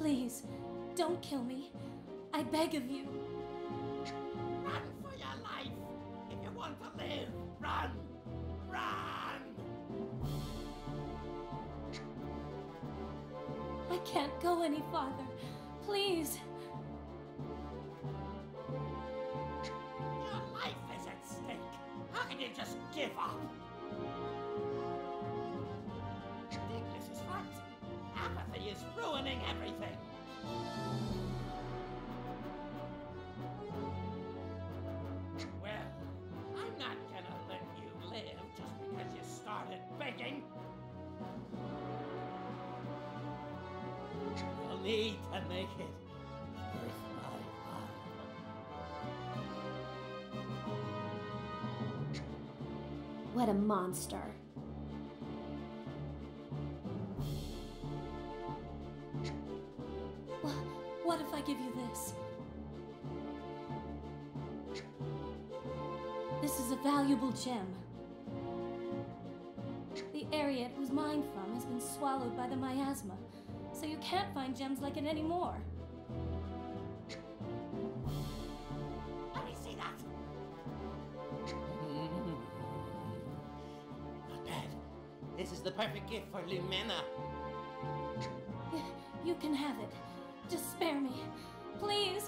Please, don't kill me. I beg of you. Run for your life! If you want to live, run! Run! I can't go any farther. Please. Your life is at stake. How can you just give up? Dignitas is right. Apathy is ruining everything. Well, I'm not gonna let you live just because you started begging. You'll need to make it worth my while. What a monster. What if I give you this? This is a valuable gem. The area it was mined from has been swallowed by the miasma, so you can't find gems like it anymore. Let me see that. Not bad. This is the perfect gift for Lumina. You can have it. Just spare me. Please.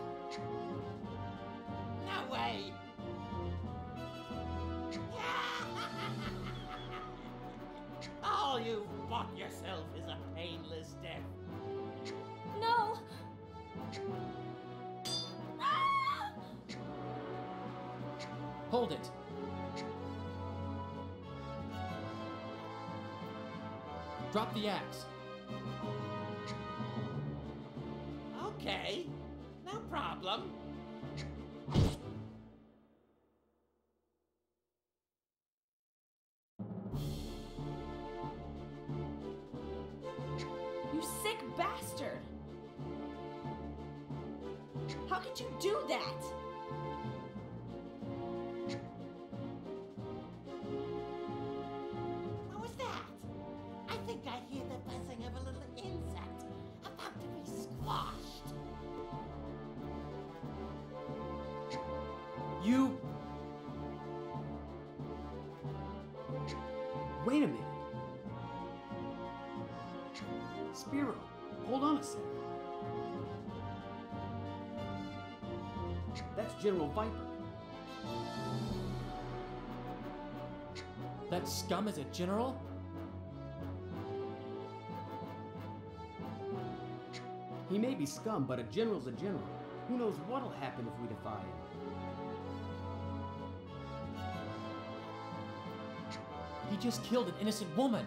No way. All you've bought yourself is a painless death. No. Ah! Hold it. Drop the axe. Okay, no problem. You sick bastard! How could you do that? What was that? I think I hear the buzzing of a little insect about to be squashed. You... Wait a minute. Spiro, hold on a sec. That's General Viper. That scum is a general? He may be scum, but a general's a general. Who knows what'll happen if we defy him? He just killed an innocent woman.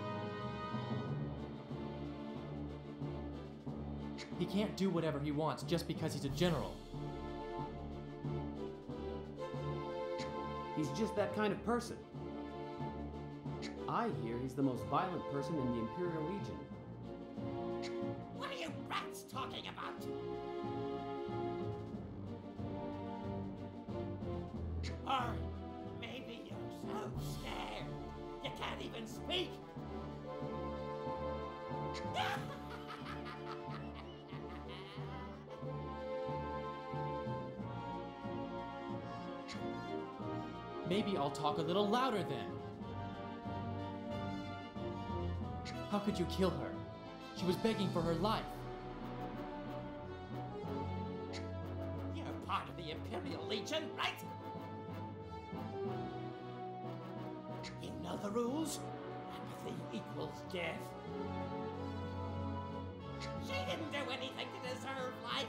He can't do whatever he wants just because he's a general. He's just that kind of person. I hear he's the most violent person in the Imperial Legion. What are you rats talking about? Or maybe you're so scared you can't even speak. Maybe I'll talk a little louder then. How could you kill her? She was begging for her life. You're part of the Imperial Legion, right? You know the rules. Apathy equals death. She didn't do anything to deserve life.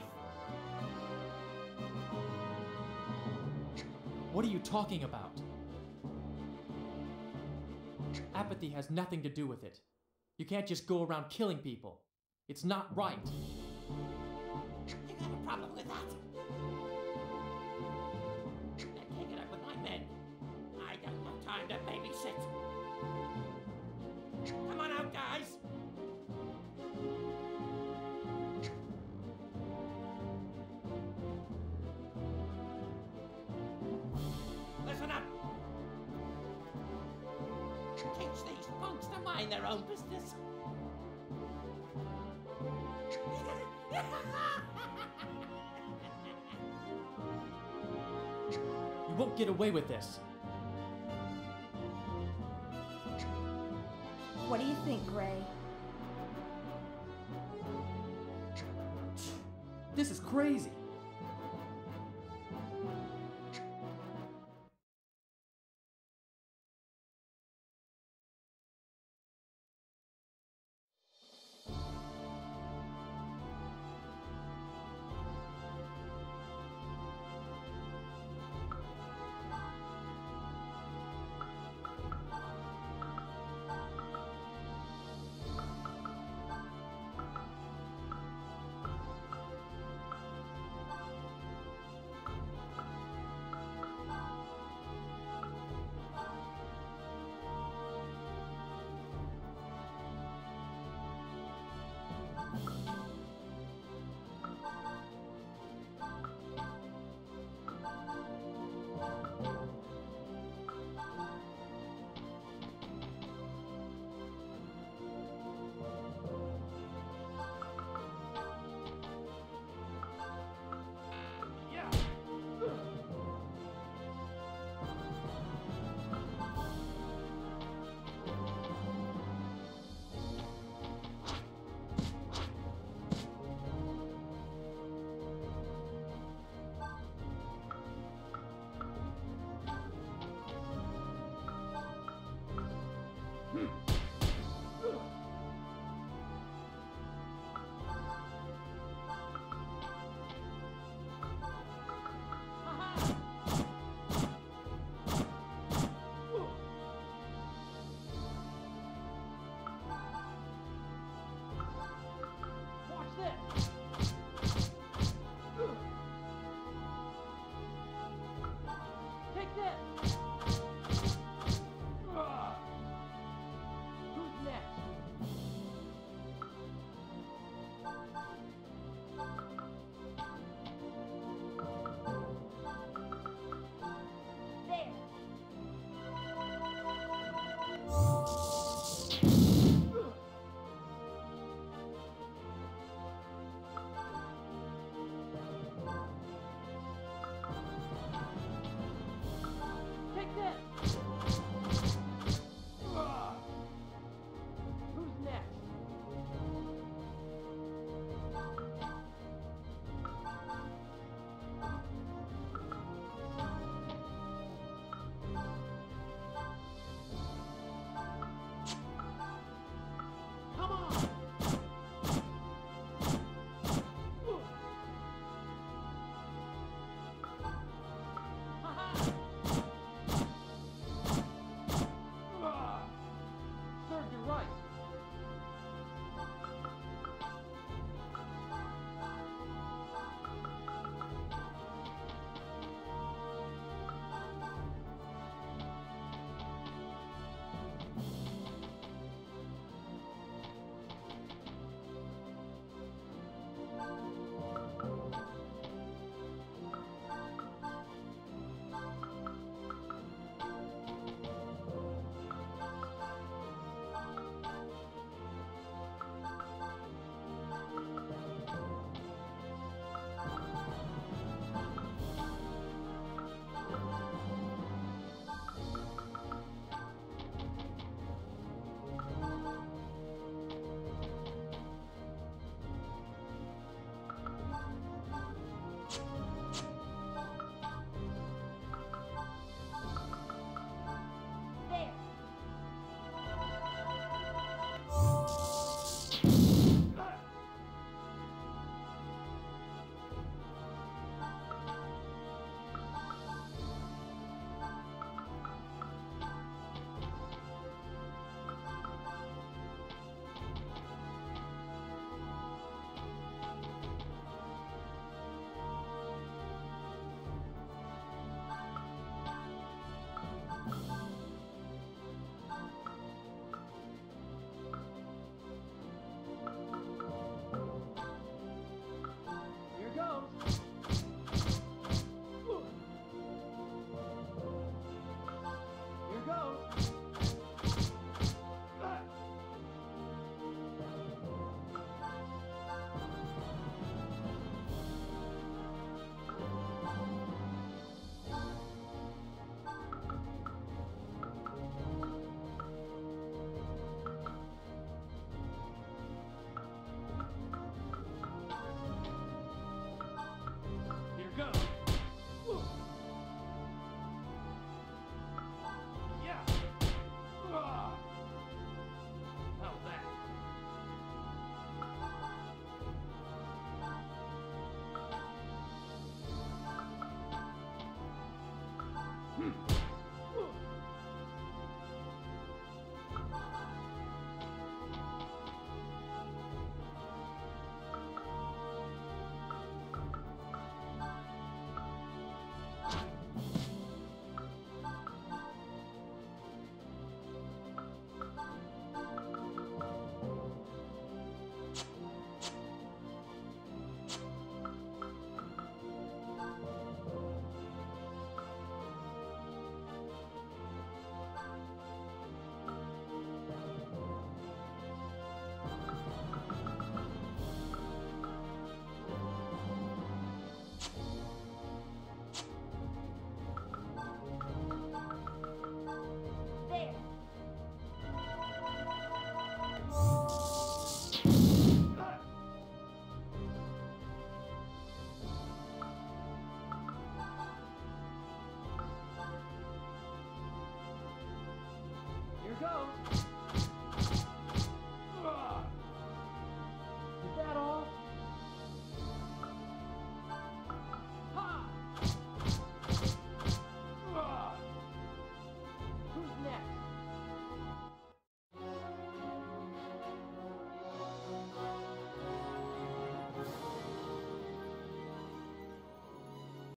What are you talking about? Apathy has nothing to do with it. You can't just go around killing people. It's not right. You got a problem with that? Then take it up with my men. I don't have time to babysit. Come on out, guys. Listen up. Teach these punks to mind their own business. You won't get away with this. What do you think, Gray? This is crazy.